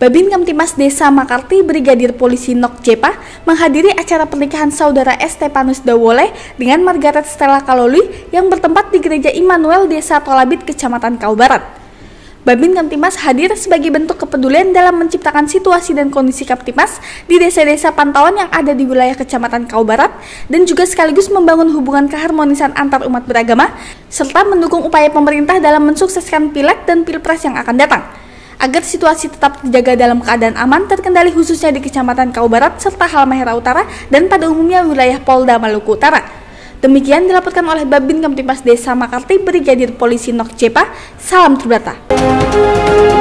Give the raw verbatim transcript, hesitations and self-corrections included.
Babin Kamtibmas Desa Makarti Brigadir Polisi Nok Jepa menghadiri acara pernikahan saudara Estepanus Dawoleh dengan Margaret Stella Kalolui yang bertempat di Gereja Immanuel Desa Tolabit, Kecamatan Kau Barat. Babin Kamtibmas hadir sebagai bentuk kepedulian dalam menciptakan situasi dan kondisi Kamtibmas di desa-desa pantauan yang ada di wilayah Kecamatan Kau Barat dan juga sekaligus membangun hubungan keharmonisan antar umat beragama serta mendukung upaya pemerintah dalam mensukseskan Pileg dan Pilpres yang akan datang, agar situasi tetap dijaga dalam keadaan aman terkendali khususnya di Kecamatan Kau Barat serta Halmahera Utara dan pada umumnya wilayah Polda Maluku Utara. Demikian dilaporkan oleh Babin Kamtibmas Desa Makarti Brigadir Polisi Nok Jepa. Salam Tribata.